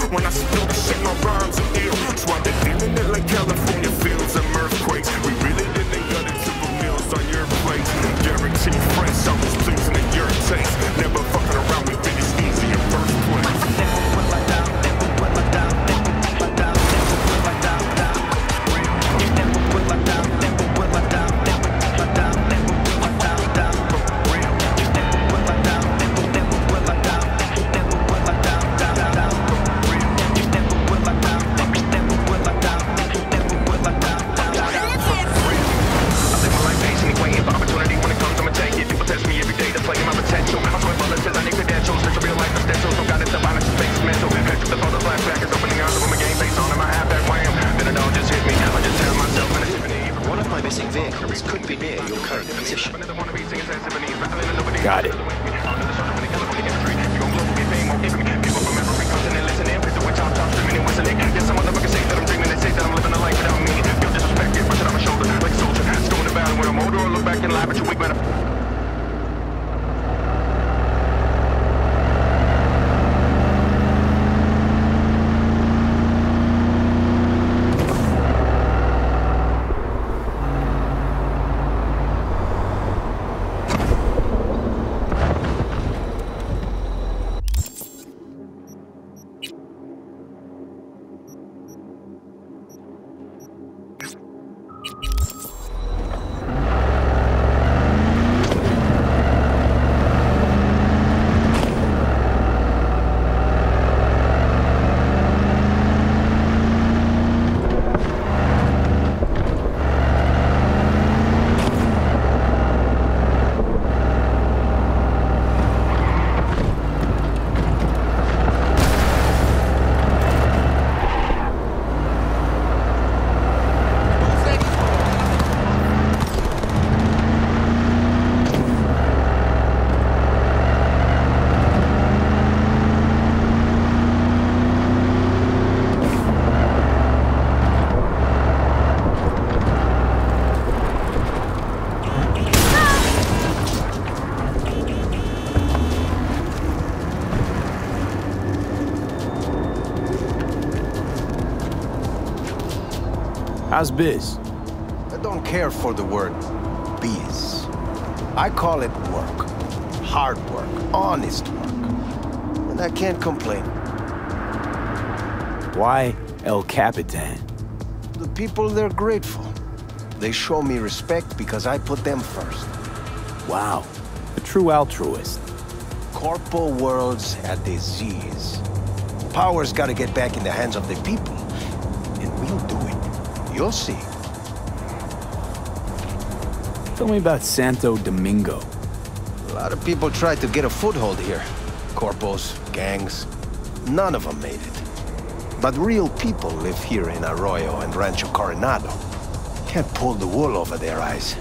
When I spill the shit, my rhymes are ill. So I've been feeling it like California feels and earthquakes. We really didn't got it triple meals on your plate. Guaranteed fresh, I was pleasing in your taste. Never fucking around with things easy in first place. Never will I doubt, never will I doubt, never will I doubt, never will I doubt, doubt. Never will I doubt, never will I doubt, never will I doubt, never will I doubt, doubt. Never will I doubt, never will I doubt, never will I doubt, doubt, doubt. Never will I doubt, never will I doubt, never will I doubt, doubt, doubt. I live my life patiently, waiting for opportunity. When it comes, I'ma take it. People test me every day to play my potential. I swear bullets says I need credentials. It's a real life essential. So got it, the violence is face mental. Head to the photo flashback is opening eyes of my game face on. Am I half that wham? Then it all just hit me. I just tell myself in a Tiffany. One of my missing vehicles could be near your current position. Got it. How's biz? I don't care for the word biz. I call it work. Hard work, honest work. And I can't complain. Why El Capitan? The people, they're grateful. They show me respect because I put them first. Wow, a true altruist. Corpo world's a disease. Power's gotta get back in the hands of the people. And we'll do it. You'll see. Tell me about Santo Domingo. A lot of people tried to get a foothold here. Corpos, gangs. None of them made it. But real people live here in Arroyo and Rancho Coronado. Can't pull the wool over their eyes.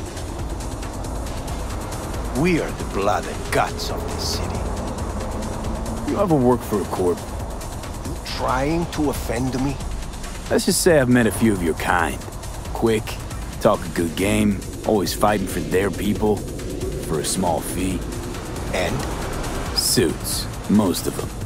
We are the blood and guts of this city. You ever work for a corp? You trying to offend me? Let's just say I've met a few of your kind. Quick, talk a good game, always fighting for their people, for a small fee. And? Suits, most of them.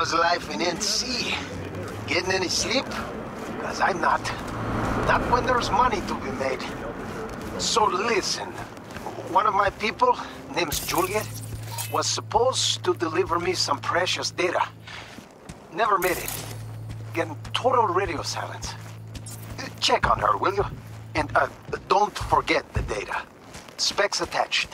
How's life in NC? Getting any sleep? Because I'm not. Not when there's money to be made. So listen, one of my people, name's Juliet, was supposed to deliver me some precious data. Never made it. Getting total radio silence. Check on her, will you? And don't forget the data. Specs attached.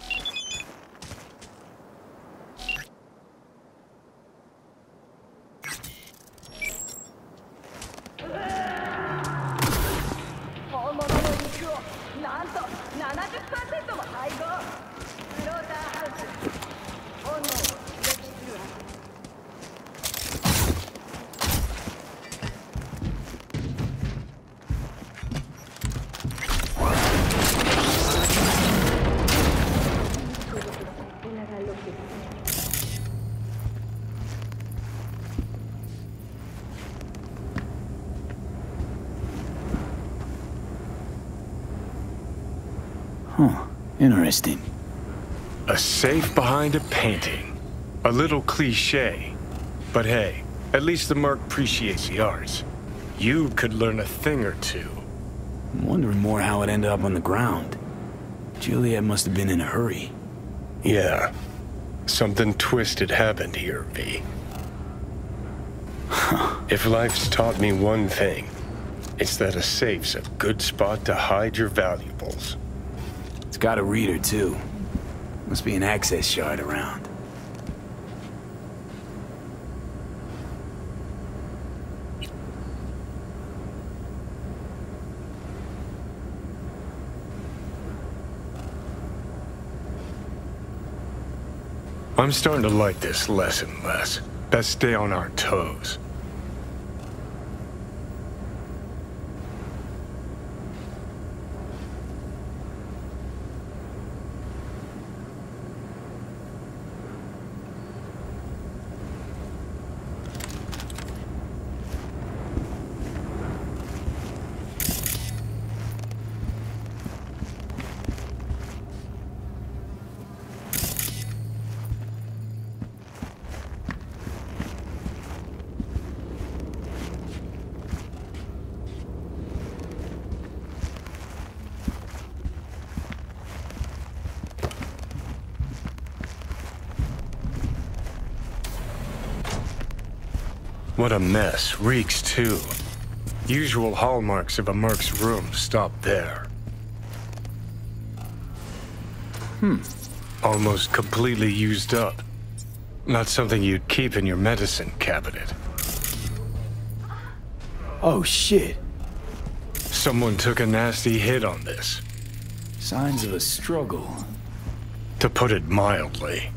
Huh. Interesting. A safe behind a painting. A little cliche. But hey, at least the Merc appreciates the arts. You could learn a thing or two. I'm wondering more how it ended up on the ground. Juliet must have been in a hurry. Yeah. Something twisted happened here, V. If life's taught me one thing, it's that a safe's a good spot to hide your valuables. It's got a reader, too. Must be an access shard around. I'm starting to like this less and less. Best stay on our toes. What a mess. Reeks, too. Usual hallmarks of a Merc's room stop there. Almost completely used up. Not something you'd keep in your medicine cabinet. Oh, shit. Someone took a nasty hit on this. Signs of a struggle. To put it mildly.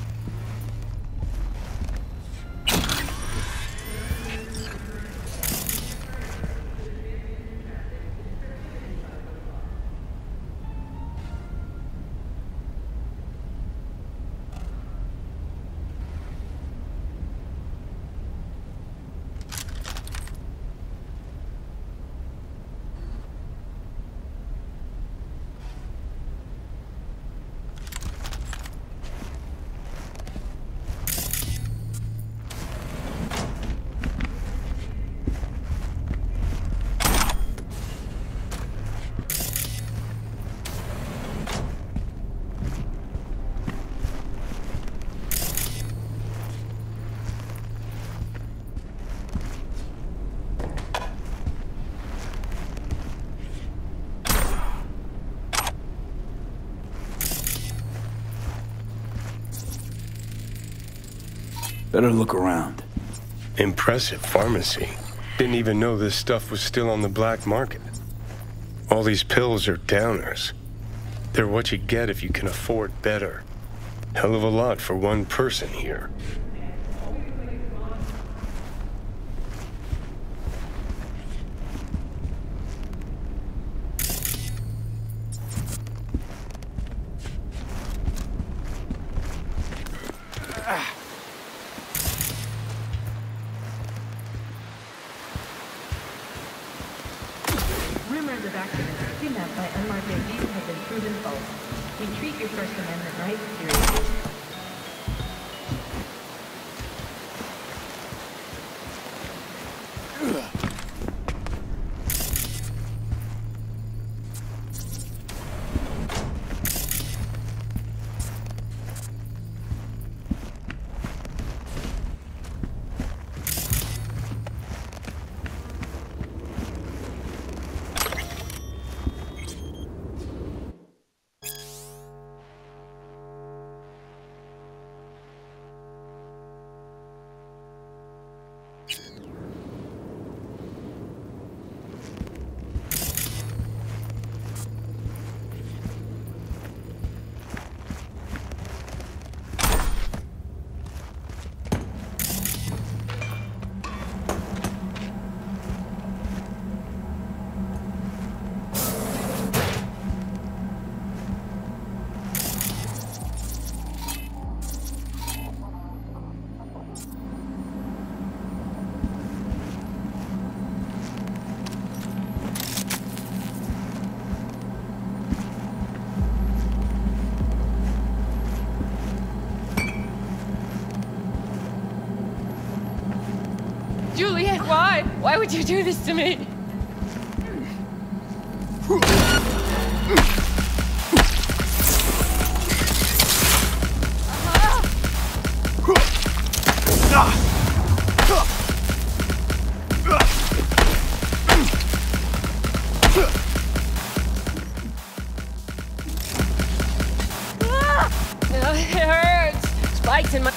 Better look around. Impressive pharmacy. Didn't even know this stuff was still on the black market. All these pills are downers. They're what you get if you can afford better. Hell of a lot for one person here. Rumors of activists kidnapped by unmarked AGs have been proven false. We treat your First Amendment rights seriously. Why? Why would you do this to me? It hurts. Spikes in my...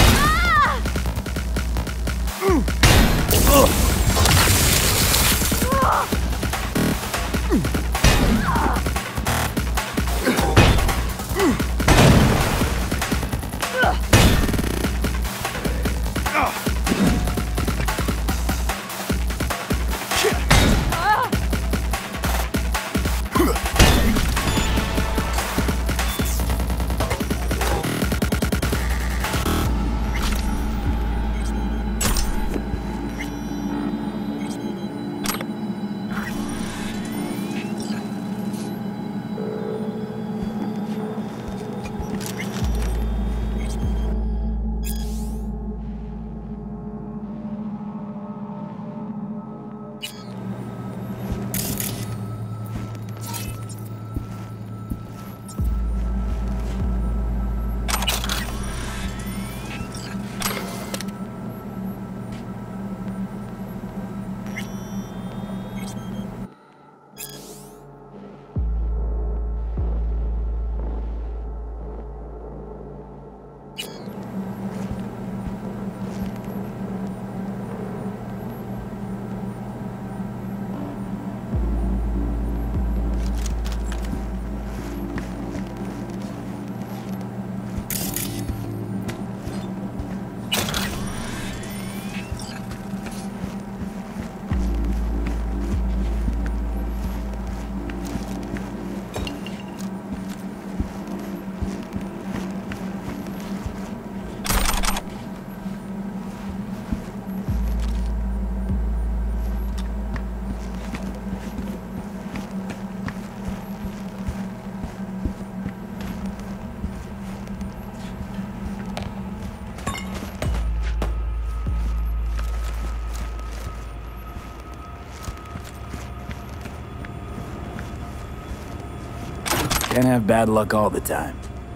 Can't have bad luck all the time.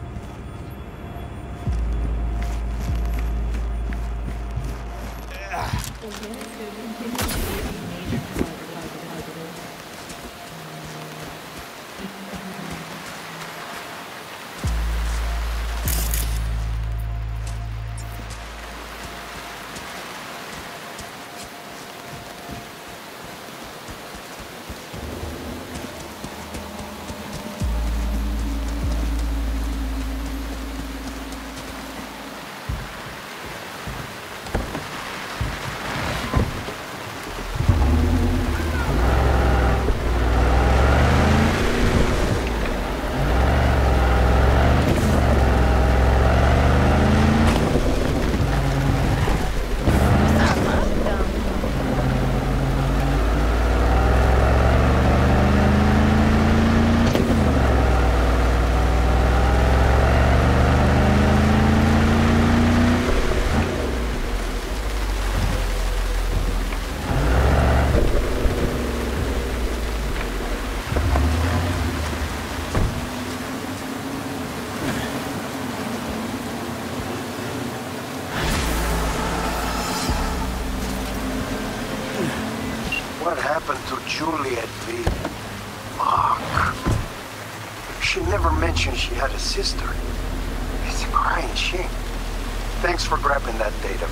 What happened to Juliet V? Fuck. She never mentioned she had a sister. It's a crying shame. Thanks for grabbing that data.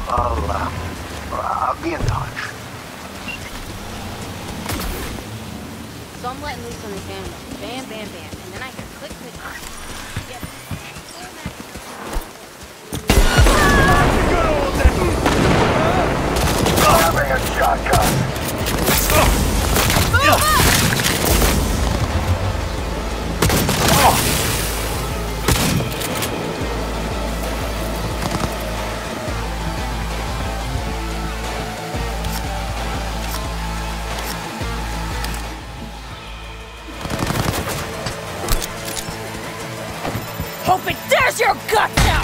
I'll be in touch. So I'm letting loose on this animal. Bam, bam, bam. And then I hear click, click, click. Yep. Having a shotgun. Hope it tears your guts out!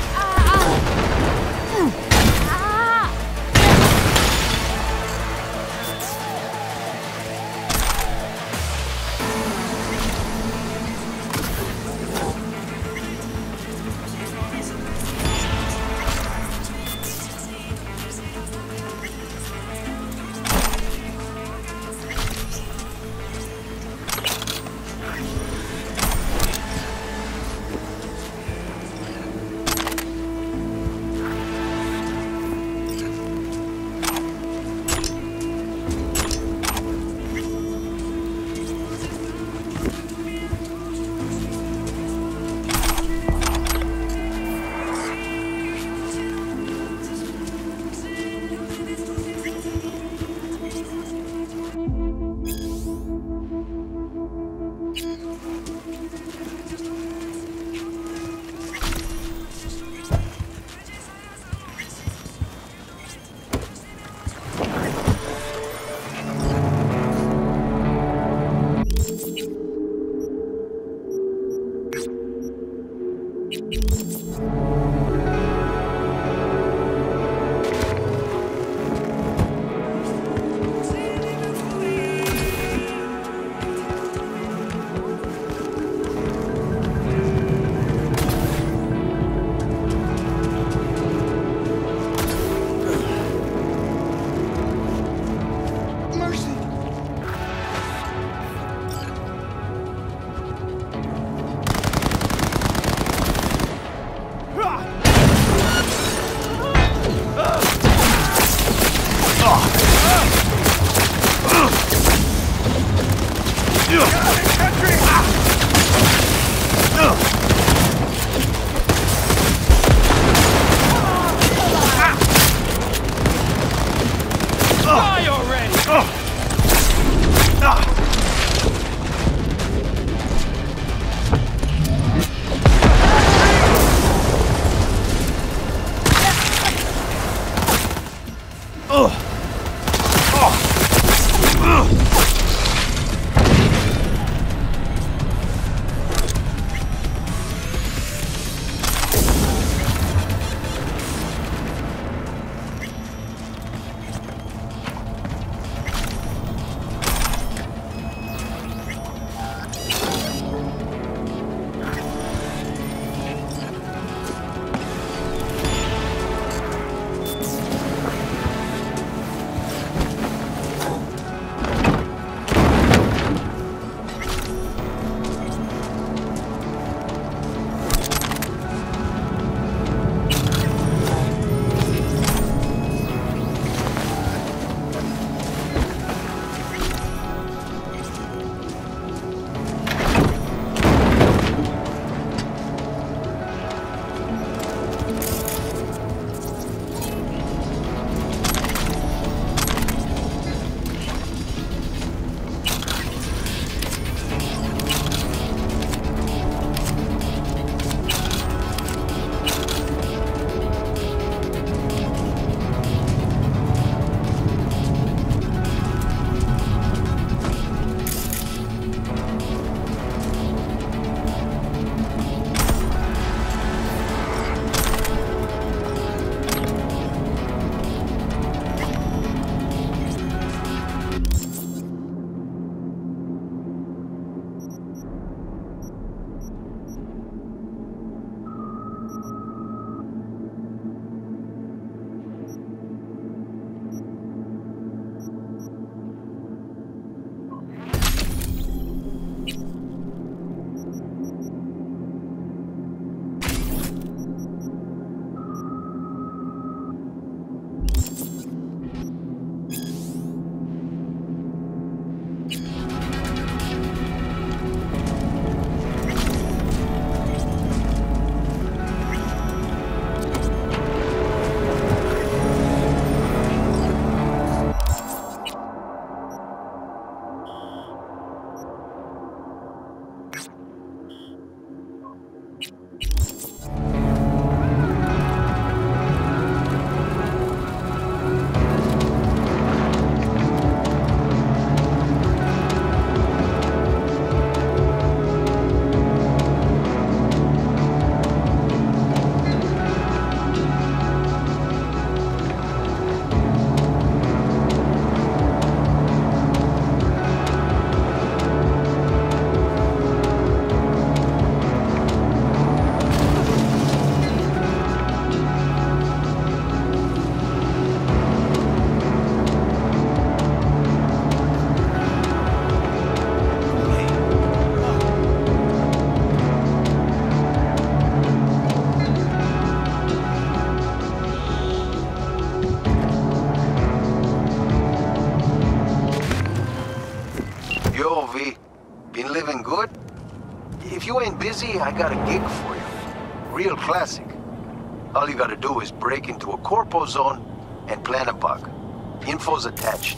Feeling good? If you ain't busy, I got a gig for you. Real classic. All you gotta do is break into a corpo zone and plant a bug. Info's attached.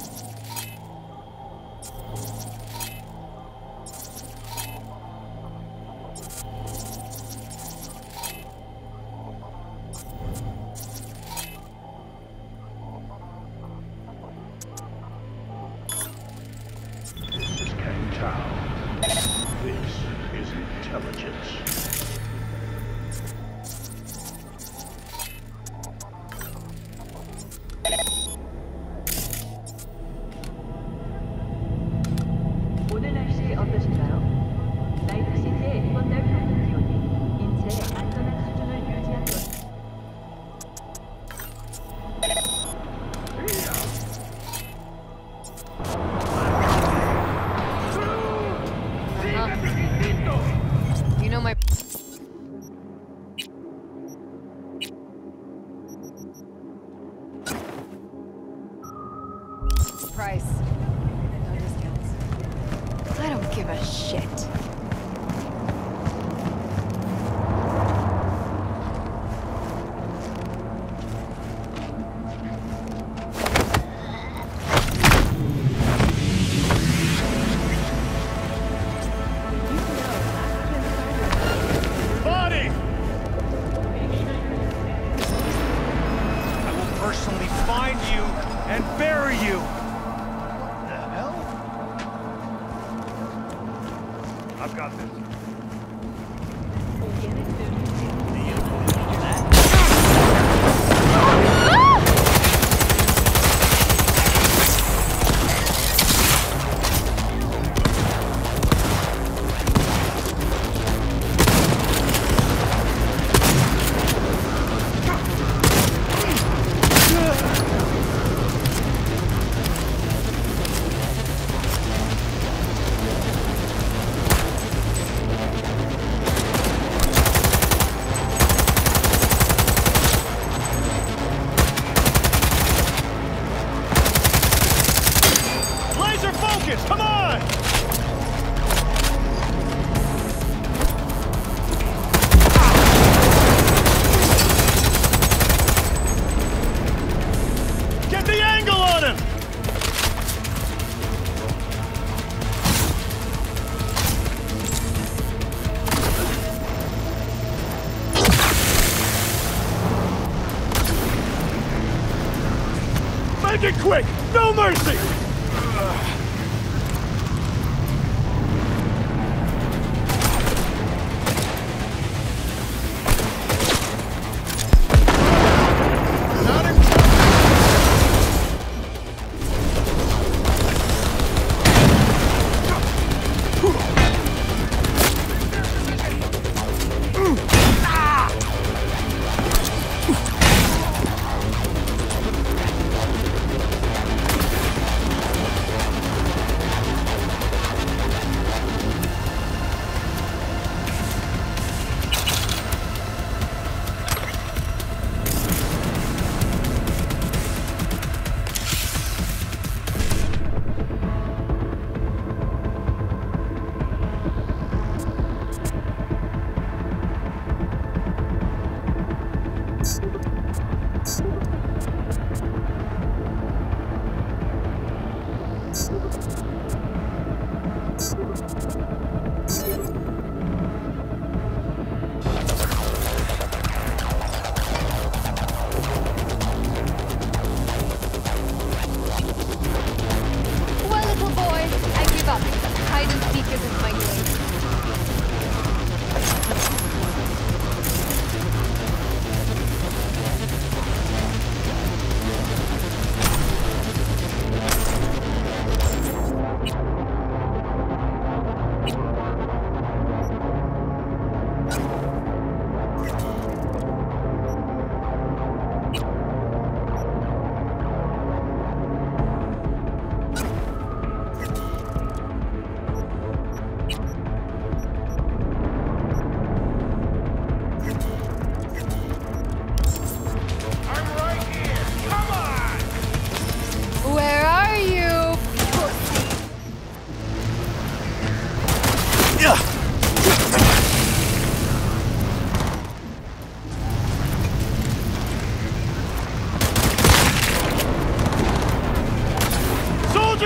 This is Kang Tao. This is intelligence. 오늘 날씨 어떠신가요? 나이트시티의 이번 달 평균 기온이 인체의 안전한 수준을 유지한 것. You know my price. No discounts. I don't give a shit. Body! I will personally find you and bury you. What the hell? I've got this. Laser focus! Come on! Get the angle on him! Make it quick! No mercy!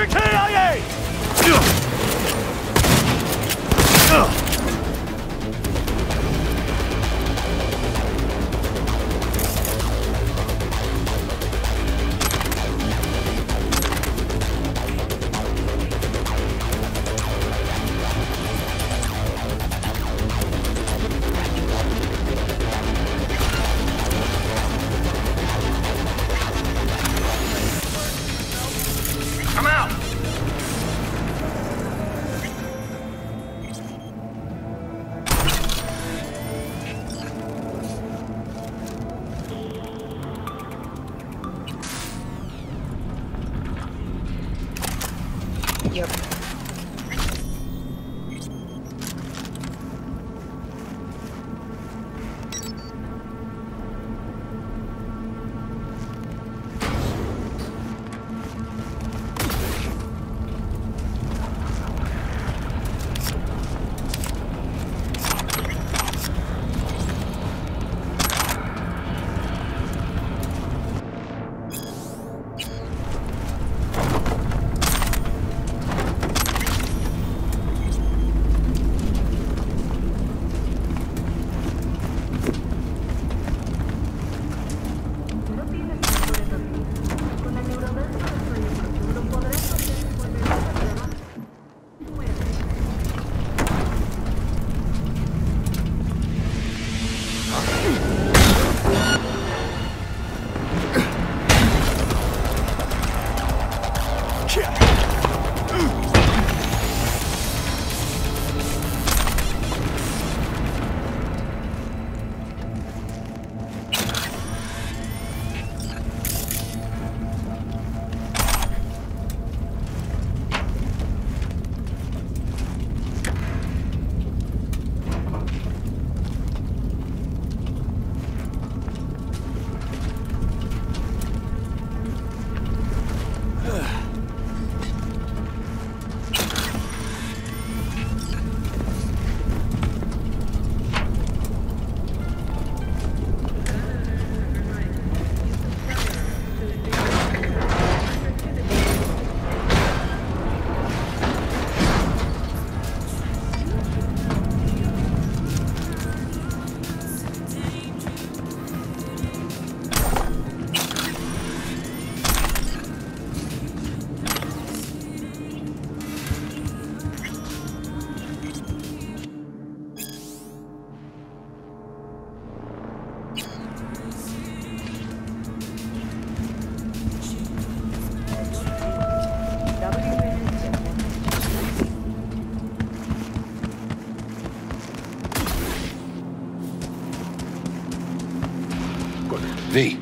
V.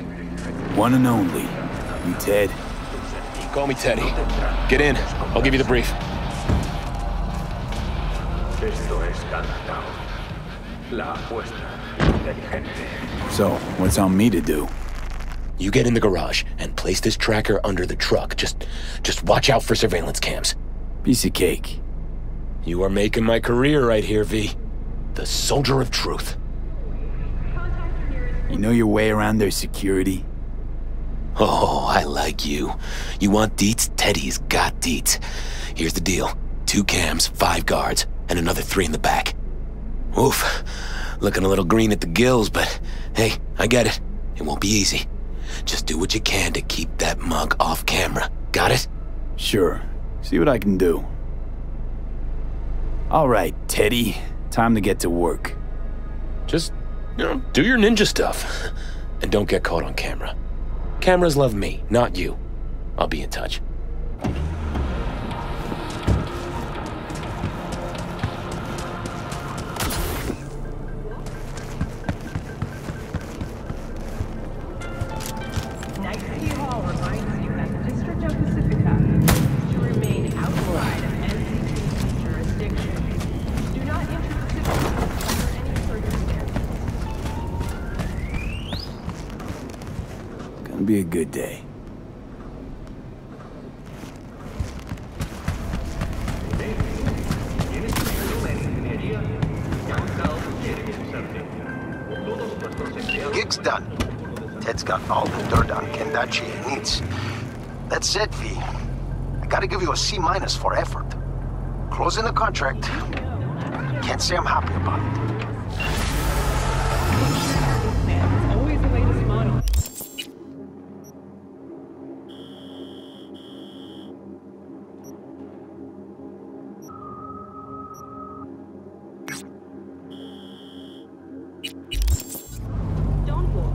One and only. You Ted? Call me Teddy. Get in. I'll give you the brief. So, what's on me to do? You get in the garage and place this tracker under the truck. Just watch out for surveillance cams. Piece of cake. You are making my career right here, V. The soldier of truth. You know your way around their security? Oh, I like you. You want deets? Teddy's got deets. Here's the deal. 2 cams, 5 guards, and another 3 in the back. Oof. Looking a little green at the gills, but hey, I get it. It won't be easy. Just do what you can to keep that mug off camera. Got it? Sure. See what I can do. All right, Teddy. Time to get to work. Just, do your ninja stuff. And don't get caught on camera. Cameras love me, not you. I'll be in touch. Be a good day. Gig's done. Ted's got all the dirt on Kendachi he needs. That's it, V. Gotta give you a C- for effort. Closing the contract. Can't say I'm happy about it. Always the latest model. Don't walk.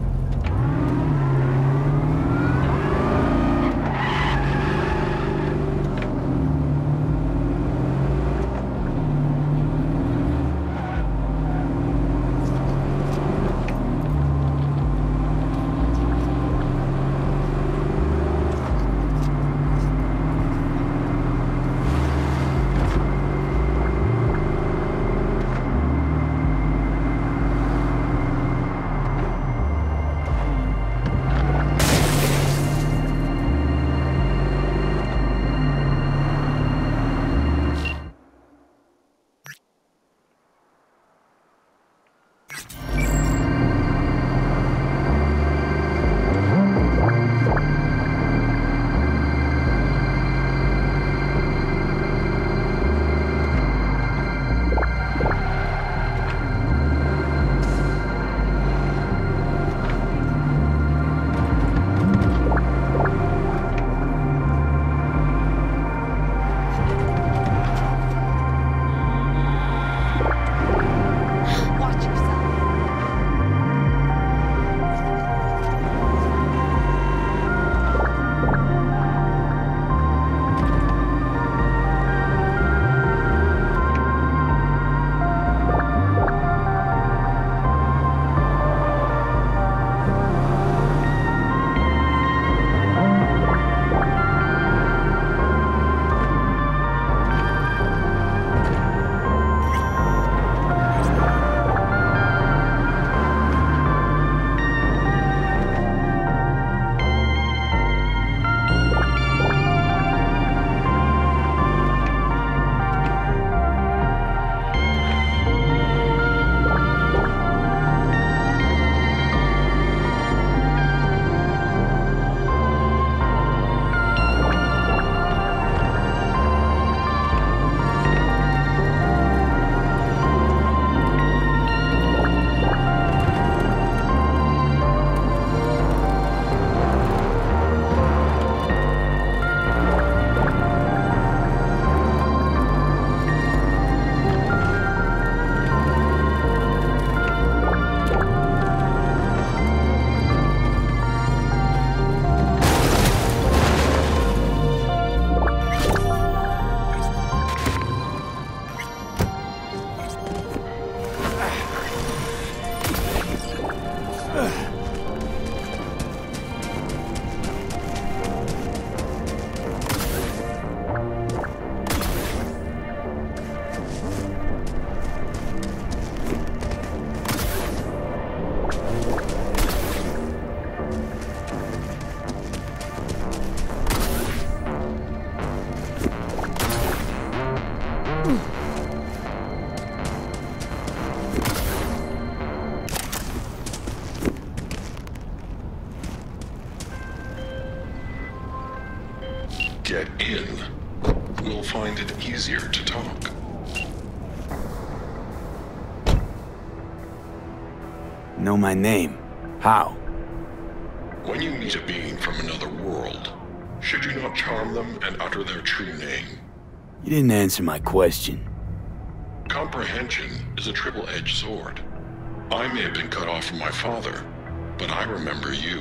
Get in. We'll find it easier to talk. Know my name? How? When you meet a being from another world, should you not charm them and utter their true name? You didn't answer my question. Comprehension is a triple-edged sword. I may have been cut off from my father, but I remember you.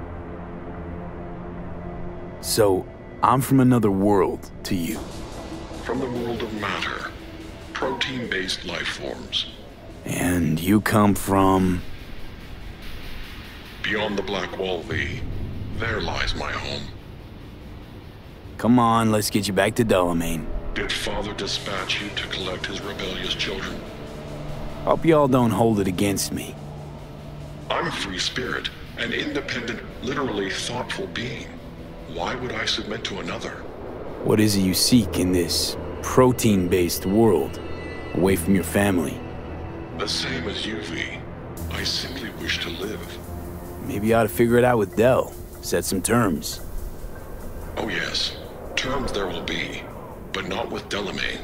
So, I'm from another world to you. From the world of matter. Protein-based life forms. And you come from... Beyond the Black Wall V. There lies my home. Come on, let's get you back to Delamain. Did Father dispatch you to collect his rebellious children? Hope y'all don't hold it against me. I'm a free spirit, an independent, literally thoughtful being. Why would I submit to another? What is it you seek in this protein-based world, away from your family? The same as you, V. I simply wish to live. Maybe you ought to figure it out with Del. Set some terms. Oh yes, terms there will be, but not with Delamain.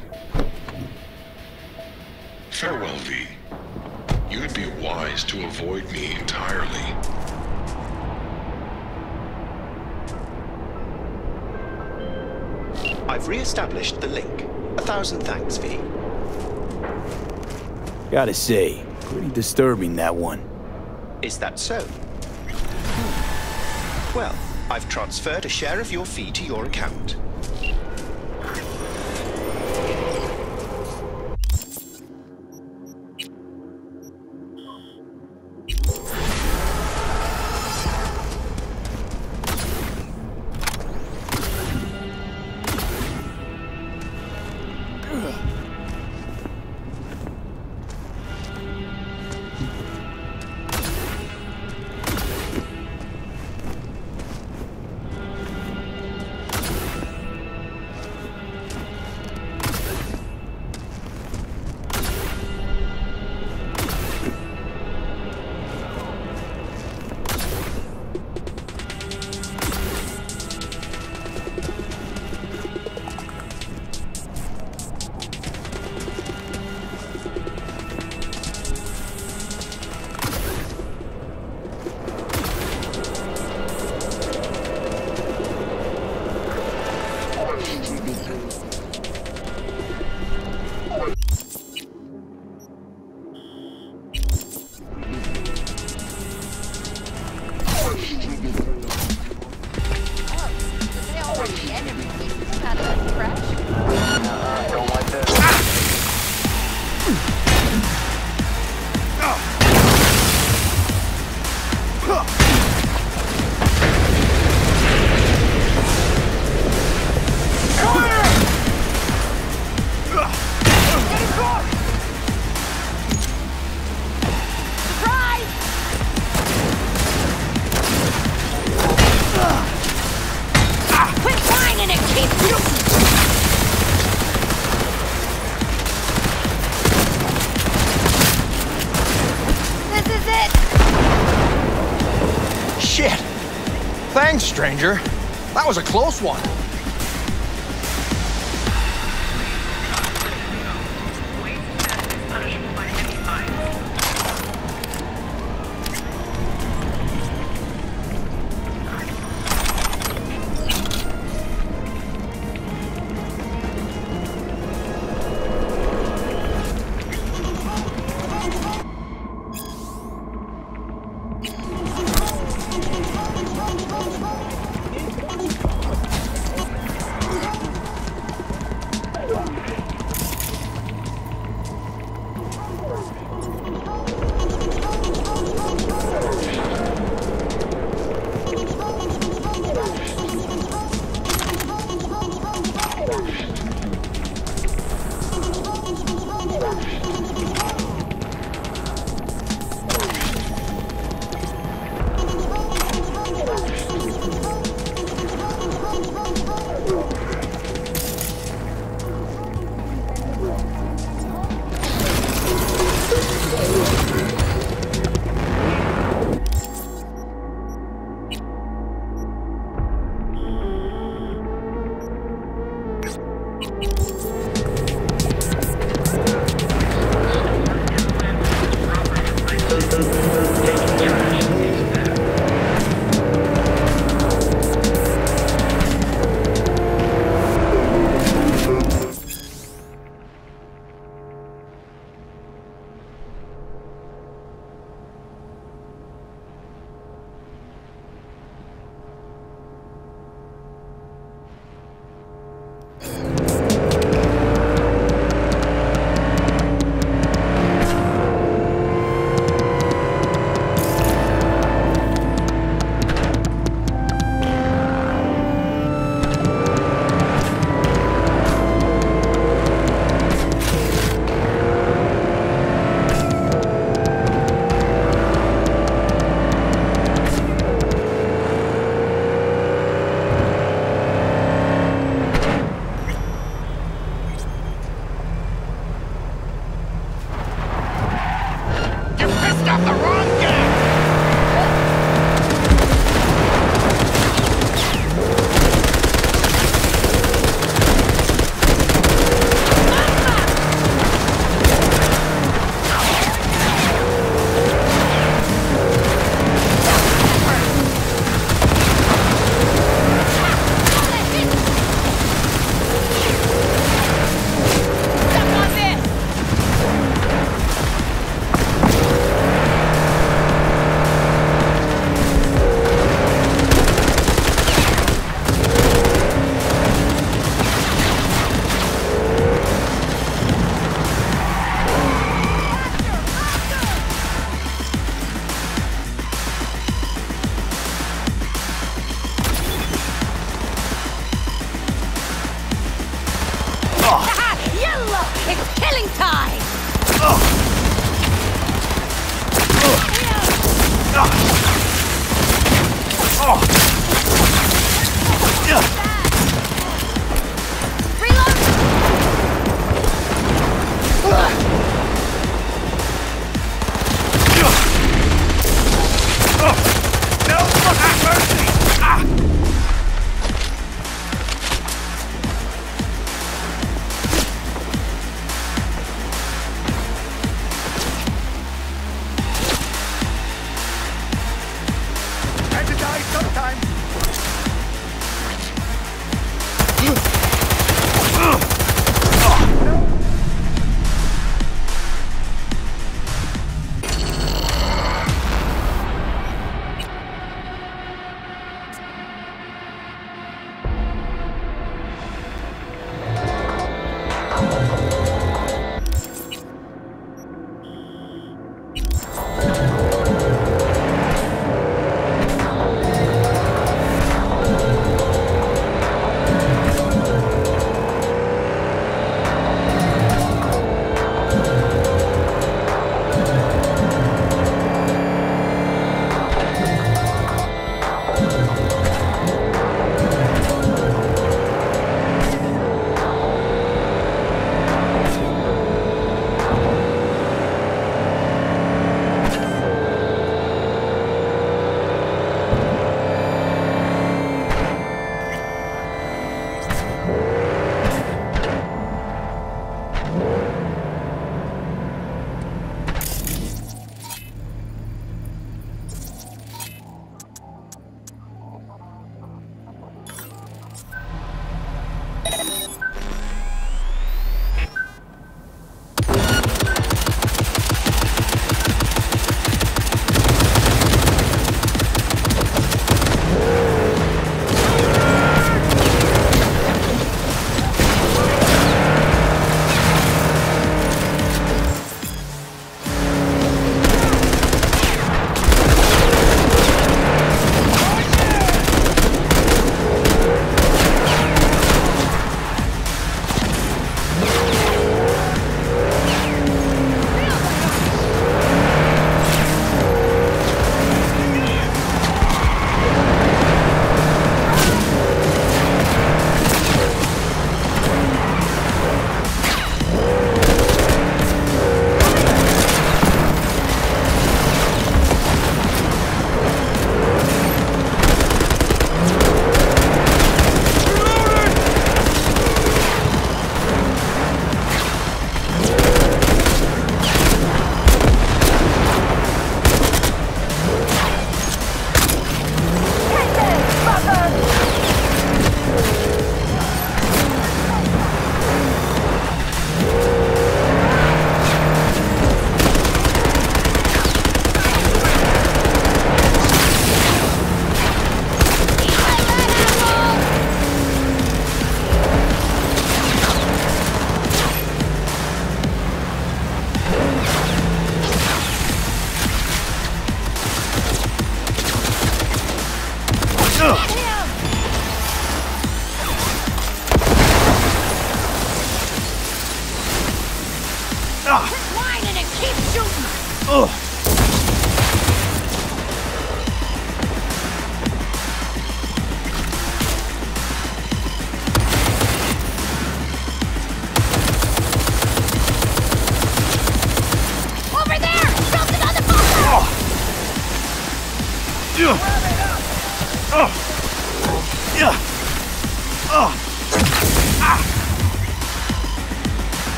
Farewell, V. You'd be wise to avoid me entirely. I've re-established the link. 1,000 thanks, V. Gotta say, pretty disturbing, that one. Is that so? Well, I've transferred a share of your fee to your account. Thanks, stranger. That was a close one. Yellow! It's killing time!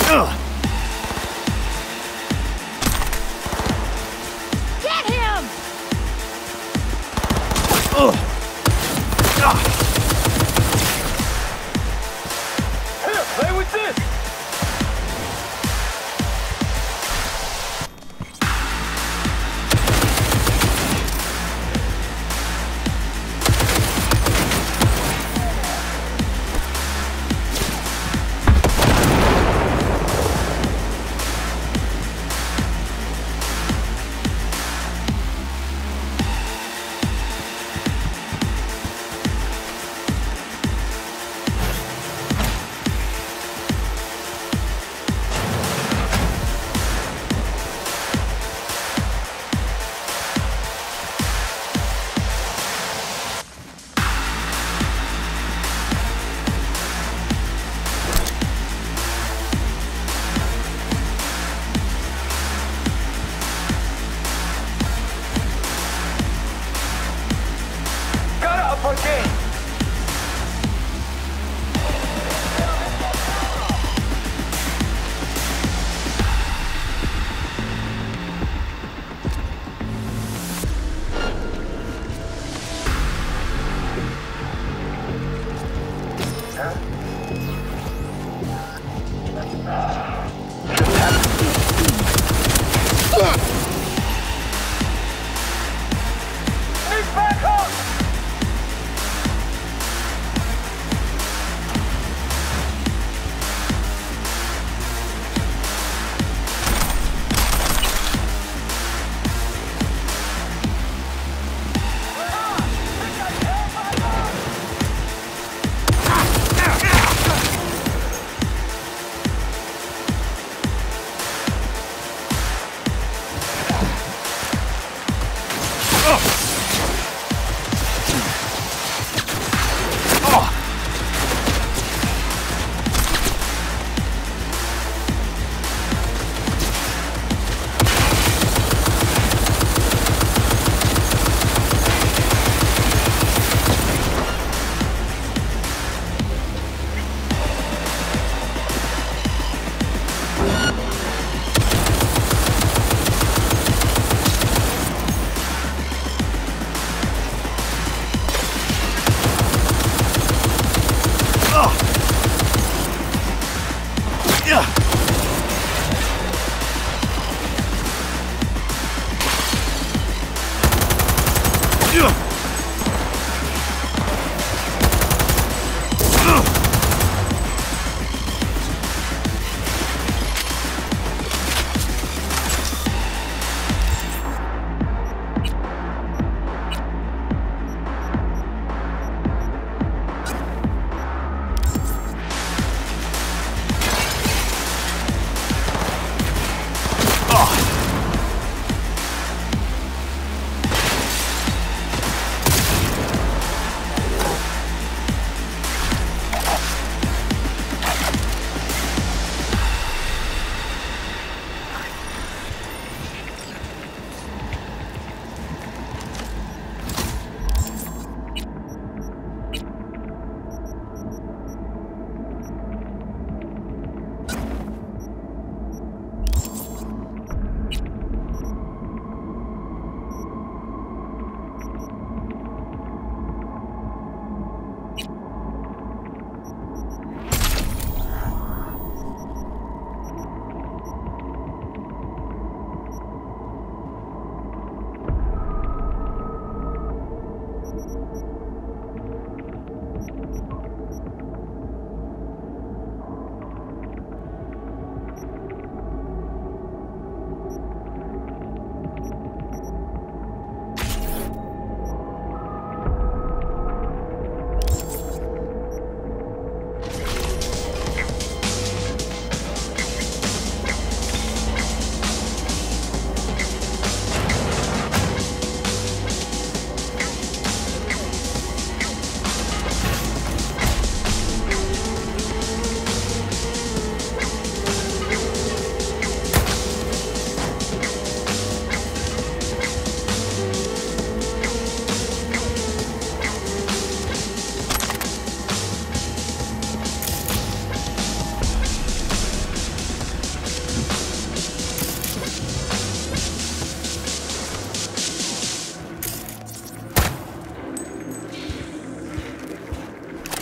Get him! Here, play with this!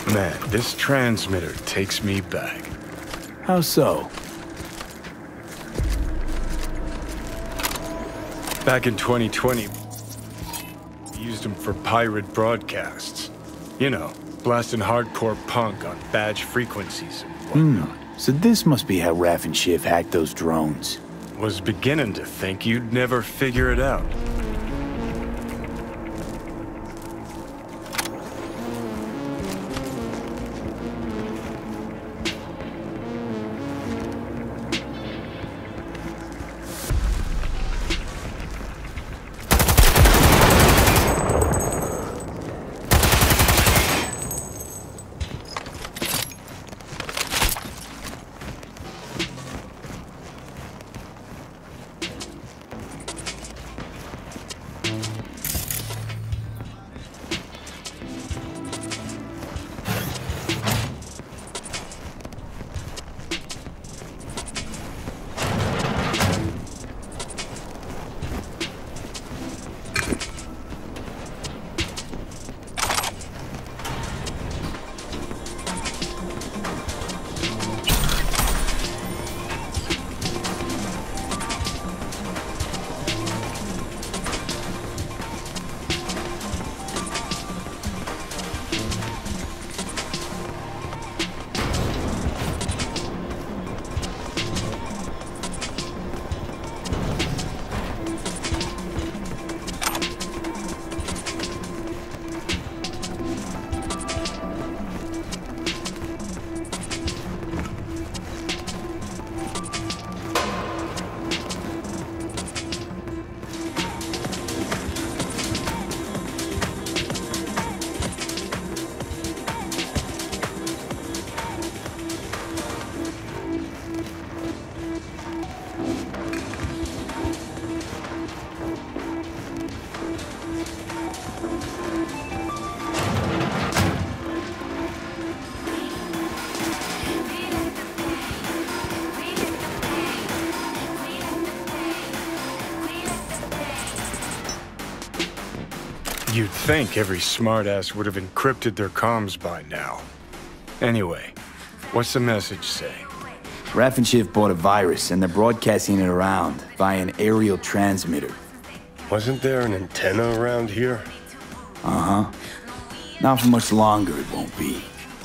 Man, this transmitter takes me back. How so? Back in 2020, we used them for pirate broadcasts. You know, blasting hardcore punk on badge frequencies and whatnot. So this must be how Raff and Shiv hacked those drones. Was beginning to think you'd never figure it out. You'd think every smartass would have encrypted their comms by now. Anyway, what's the message say? Raff and Shiv bought a virus, and they're broadcasting it around via an aerial transmitter. Wasn't there an antenna around here? Uh-huh. Not for much longer, it won't be.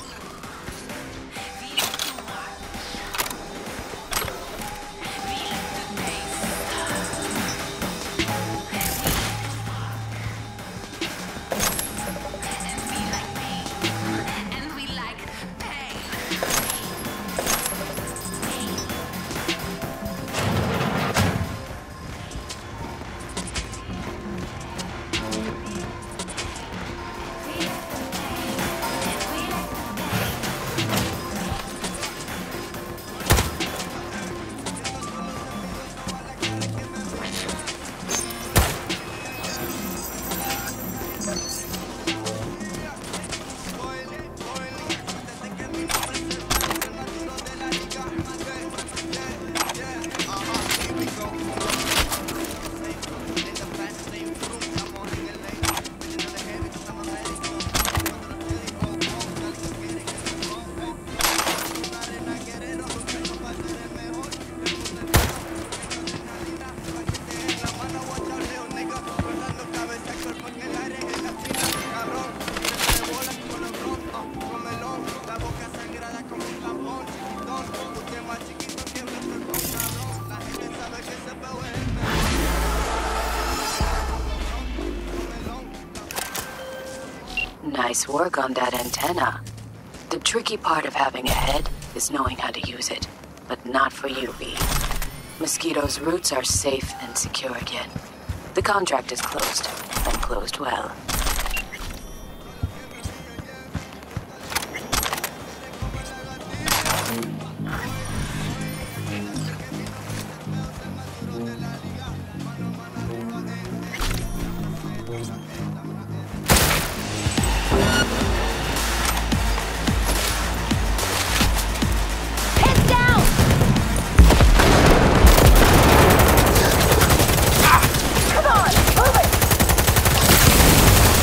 Nice work on that antenna. The tricky part of having a head is knowing how to use it, but not for you, V. Mosquito's roots are safe and secure again. The contract is closed, and closed well. Come on, move it!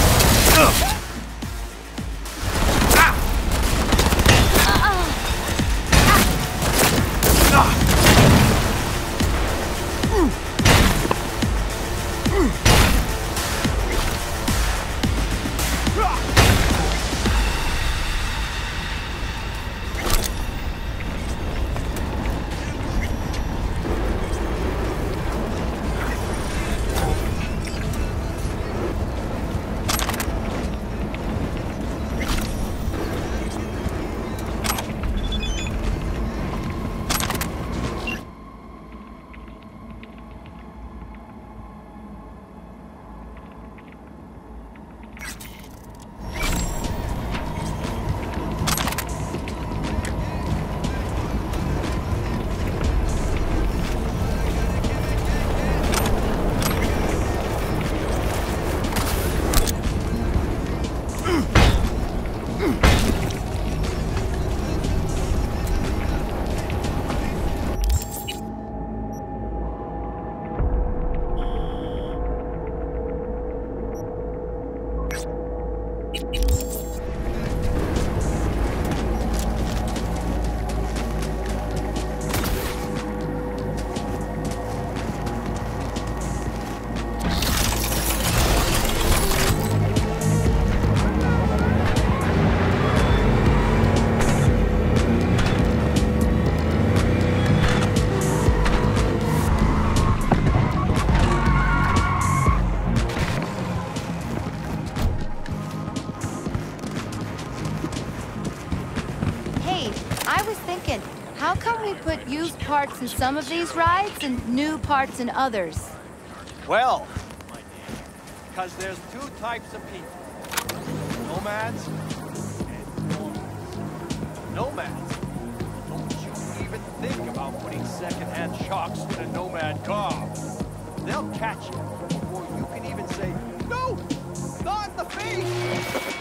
I was thinking, how come we put used parts in some of these rides and new parts in others? Well, because there's two types of people. Nomads and nomads. Nomads. Don't you even think about putting second-hand shocks in a nomad car. They'll catch you before you can even say, no, not in the face.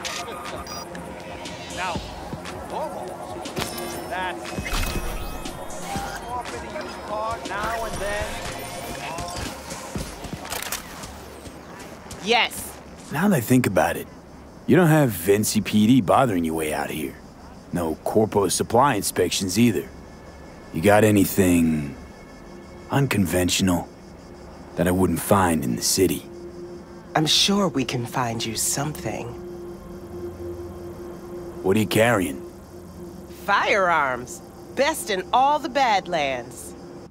Now, normals, that's off in a used car now and then. Yes. Now that I think about it, you don't have NCPD bothering you way out here. No Corpo supply inspections either. You got anything unconventional that I wouldn't find in the city? I'm sure we can find you something. What are you carrying? Firearms. Best in all the Badlands.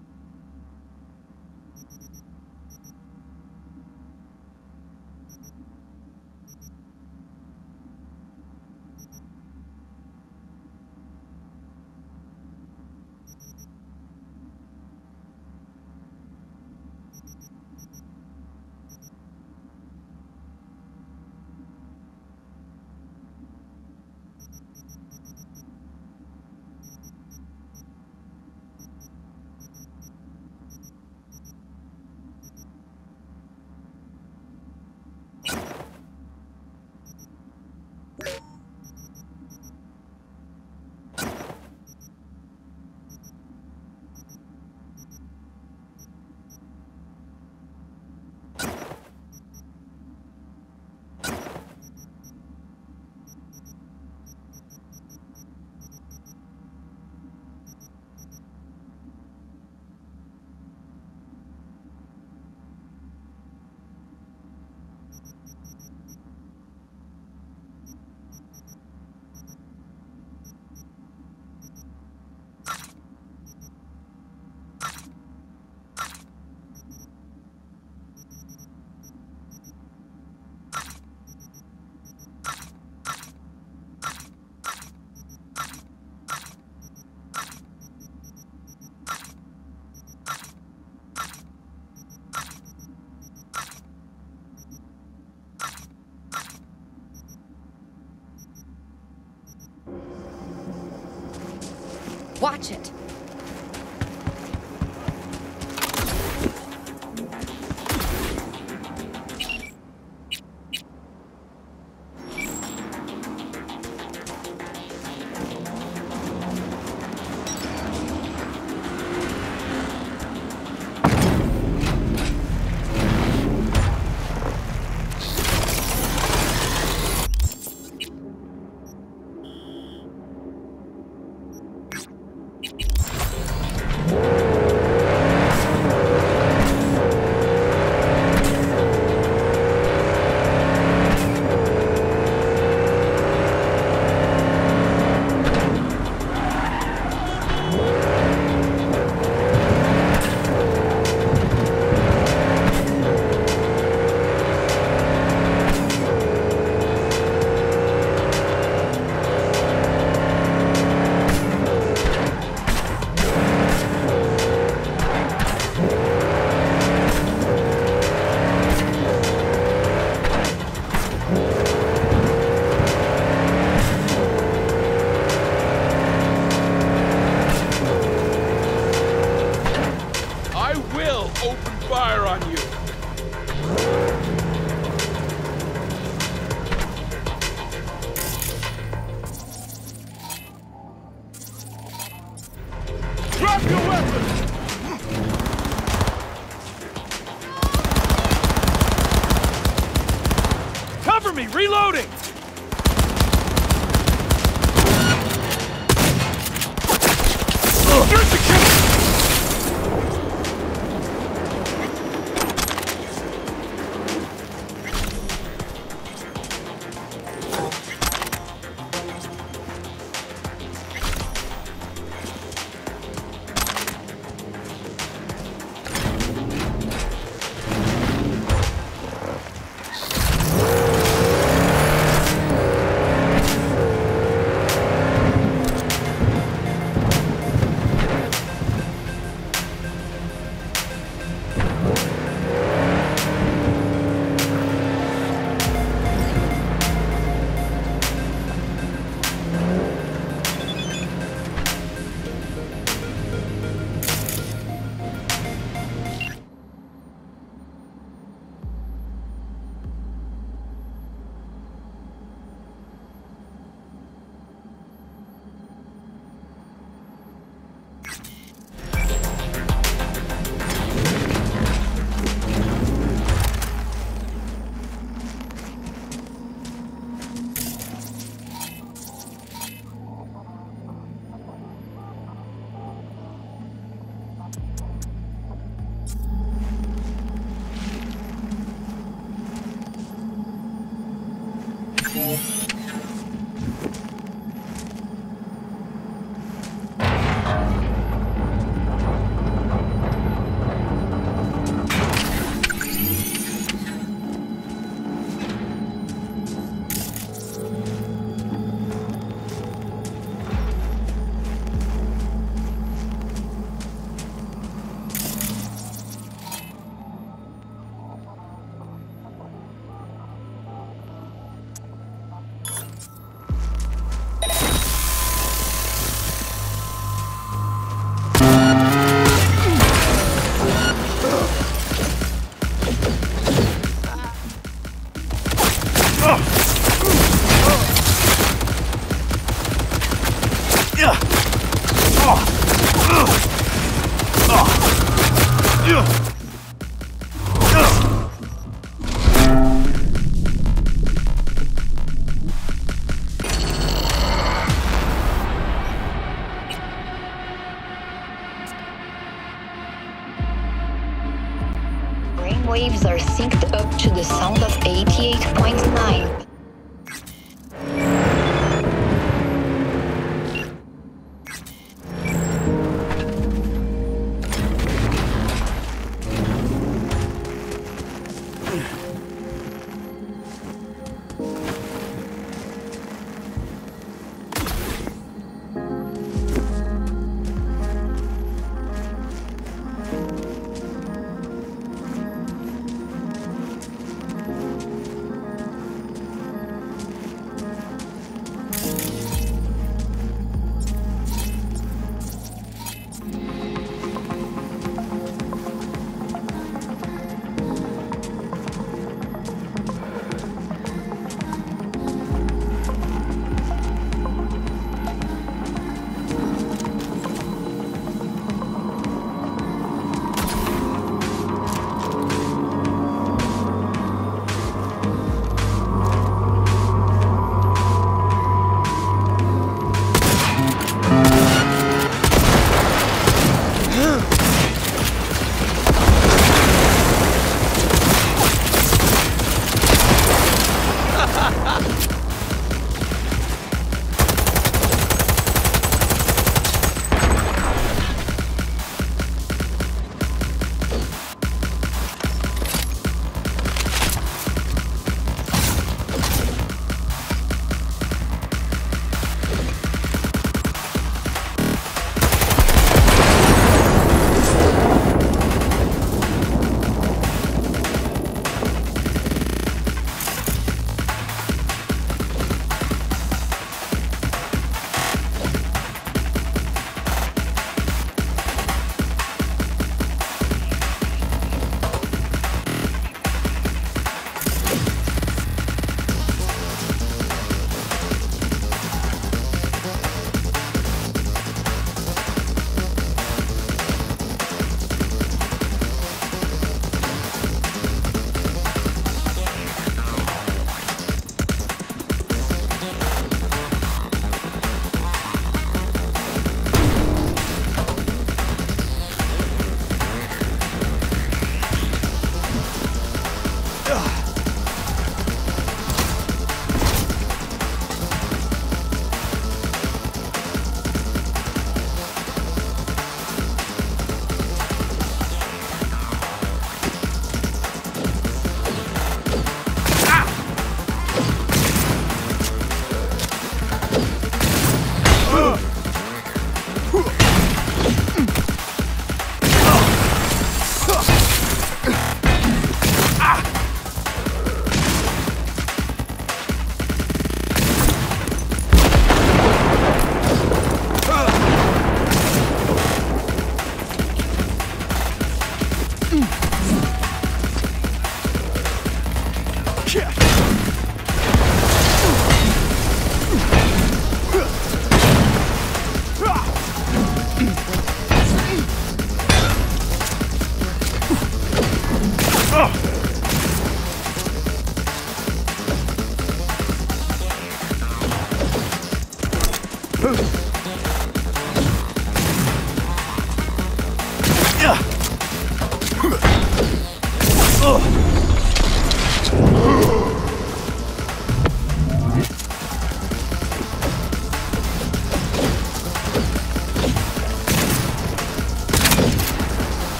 Watch it. Reloading! There's the kill! synced up to the sound of 88.9.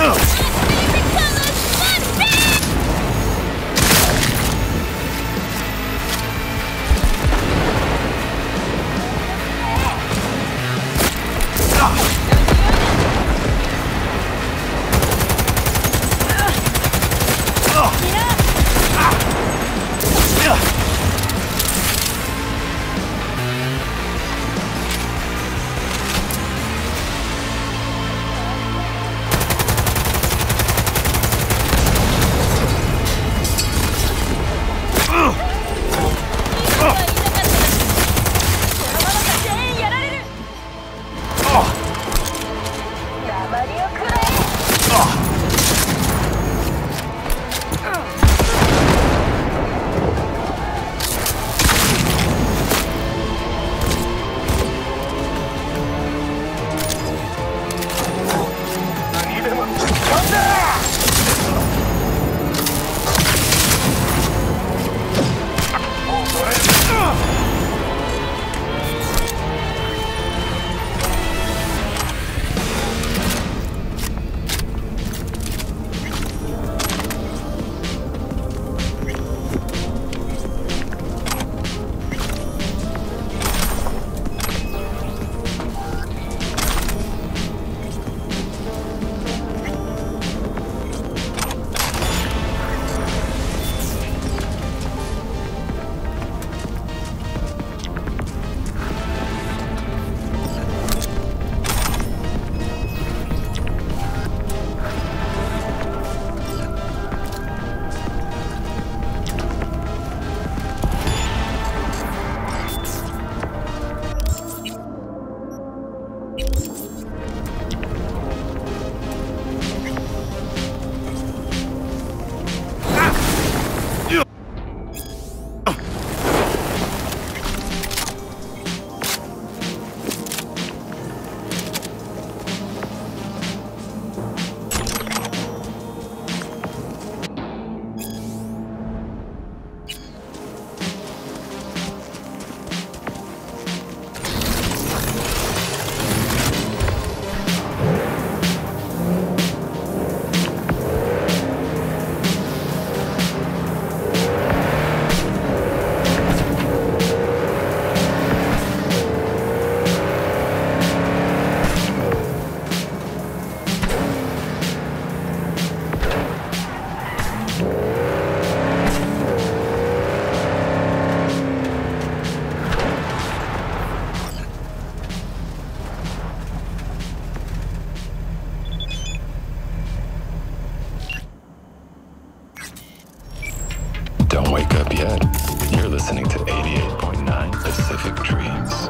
Don't wake up yet. You're listening to 88.9 Pacific Dreams.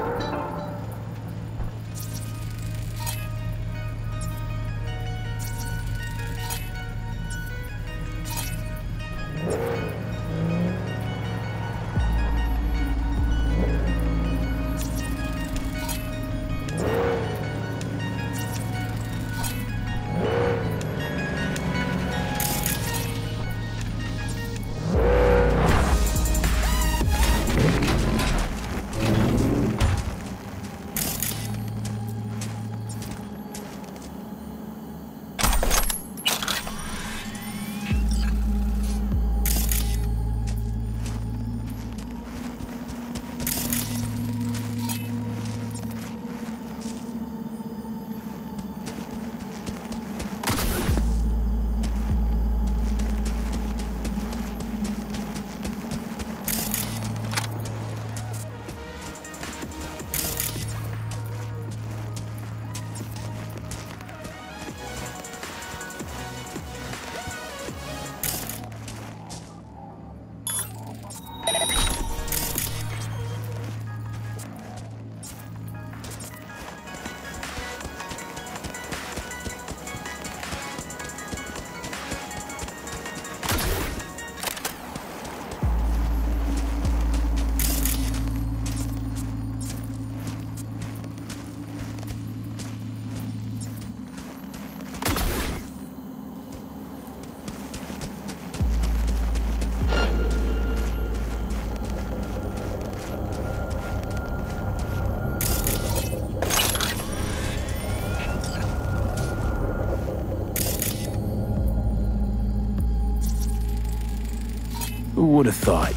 Who would have thought?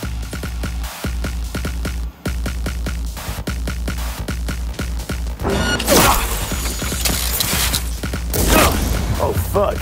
Oh, fuck.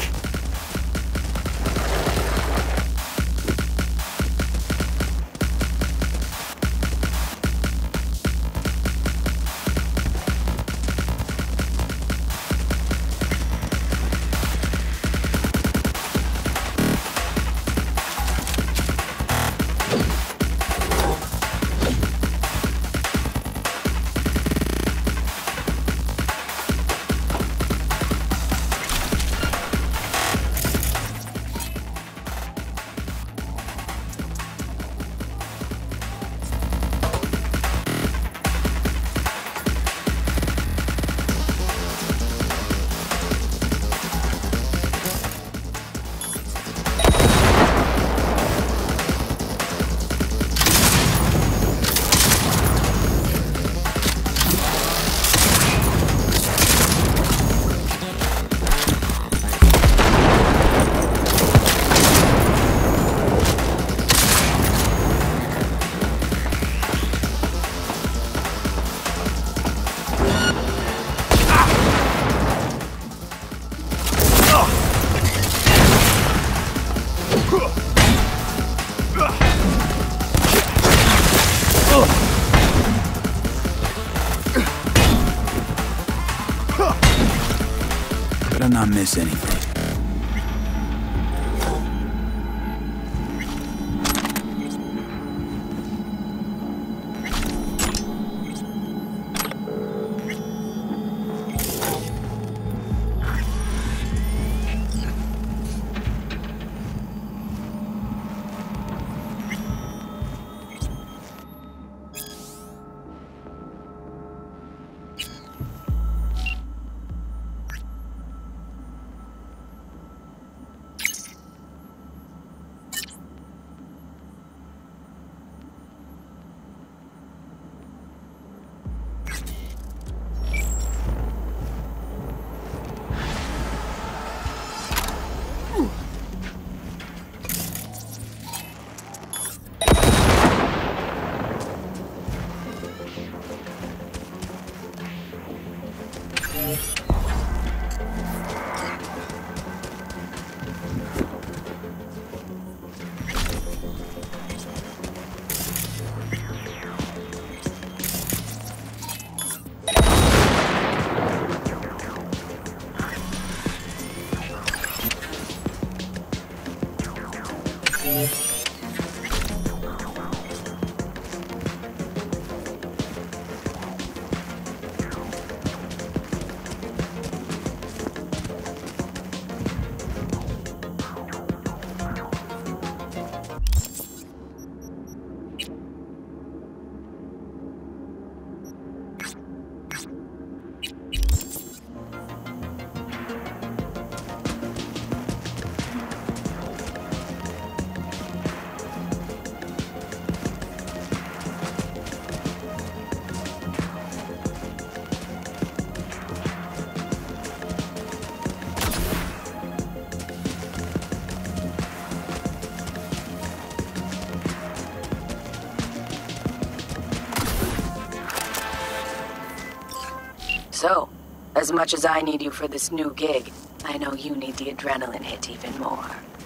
Better not miss anything. So, as much as I need you for this new gig, I know you need the adrenaline hit even more.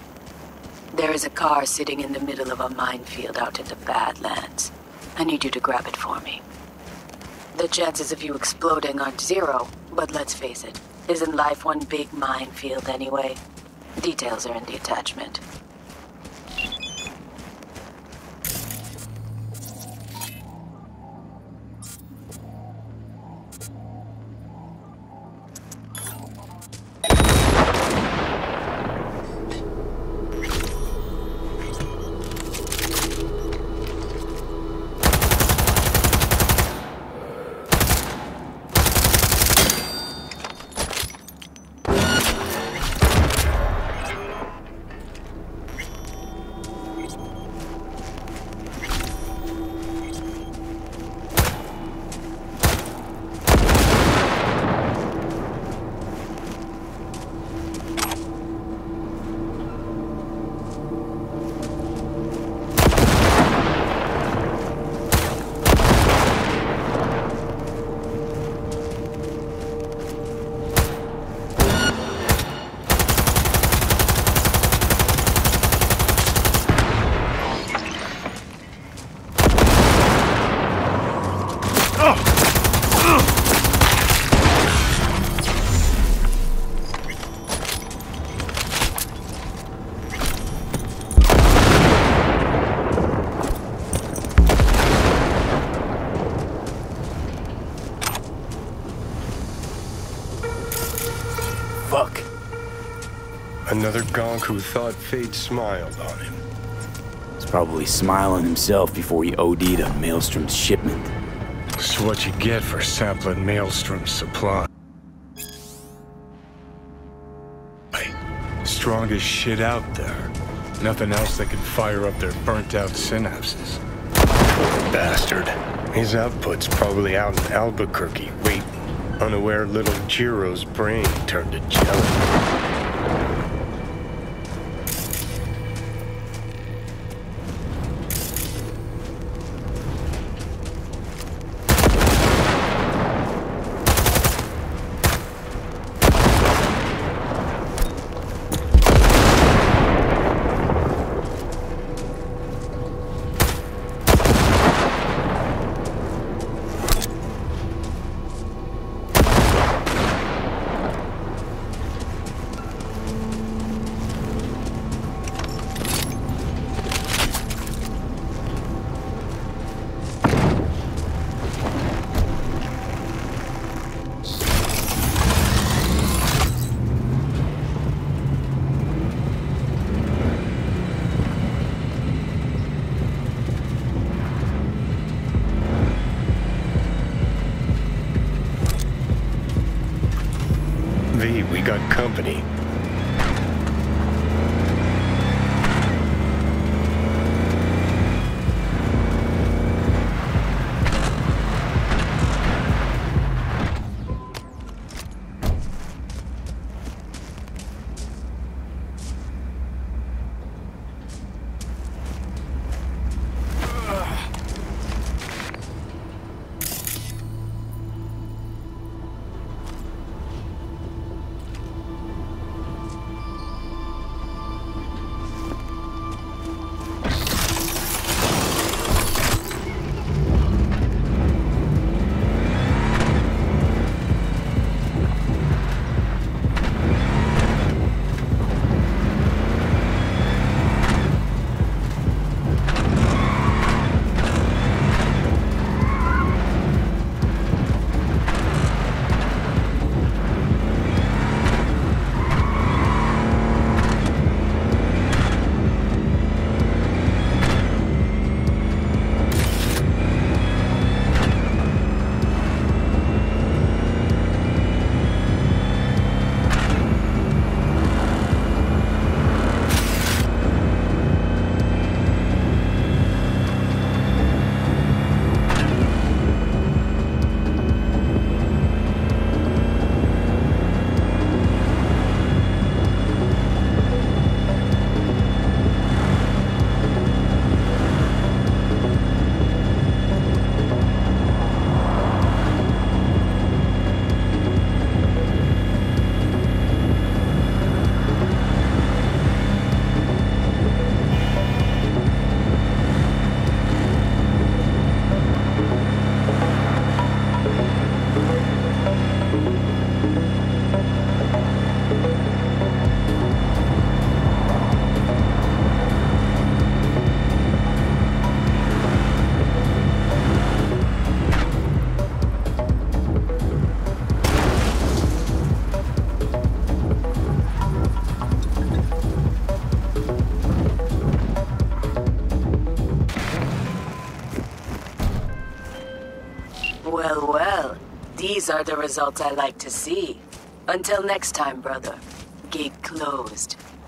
There is a car sitting in the middle of a minefield out in the Badlands. I need you to grab it for me. The chances of you exploding aren't zero, but let's face it, isn't life one big minefield anyway? Details are in the attachment. Another gonk who thought fate smiled on him. He's probably smiling himself before he OD'd on Maelstrom's shipment. It's what you get for sampling Maelstrom's supply. Strongest shit out there. Nothing else that can fire up their burnt-out synapses. Bastard. His output's probably out in Albuquerque, waiting, unaware little Jiro's brain turned to jelly. We got company. Well, well. These are the results I like to see. Until next time, brother. Gate closed.